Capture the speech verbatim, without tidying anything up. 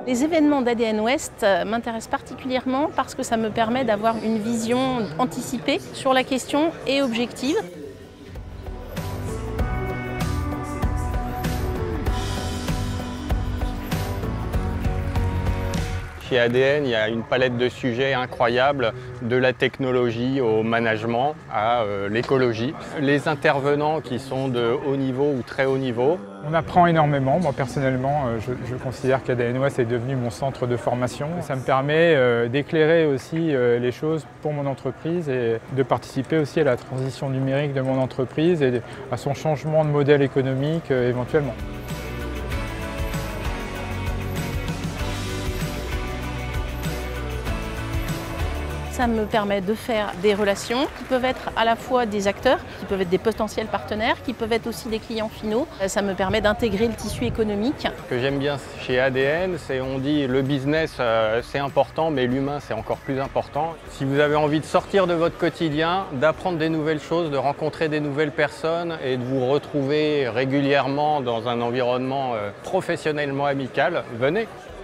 Les événements d'A D N Ouest m'intéressent particulièrement parce que ça me permet d'avoir une vision anticipée sur la question et objective. Chez A D N, il y a une palette de sujets incroyables, de la technologie au management à euh, l'écologie. Les intervenants qui sont de haut niveau ou très haut niveau. On apprend énormément. Moi personnellement, je, je considère qu'A D N Ouest est devenu mon centre de formation. Ça me permet euh, d'éclairer aussi euh, les choses pour mon entreprise et de participer aussi à la transition numérique de mon entreprise et à son changement de modèle économique euh, éventuellement. Ça me permet de faire des relations qui peuvent être à la fois des acteurs, qui peuvent être des potentiels partenaires, qui peuvent être aussi des clients finaux. Ça me permet d'intégrer le tissu économique. Ce que j'aime bien chez A D N, c'est on dit le business euh, c'est important, mais l'humain c'est encore plus important. Si vous avez envie de sortir de votre quotidien, d'apprendre des nouvelles choses, de rencontrer des nouvelles personnes et de vous retrouver régulièrement dans un environnement euh, professionnellement amical, venez.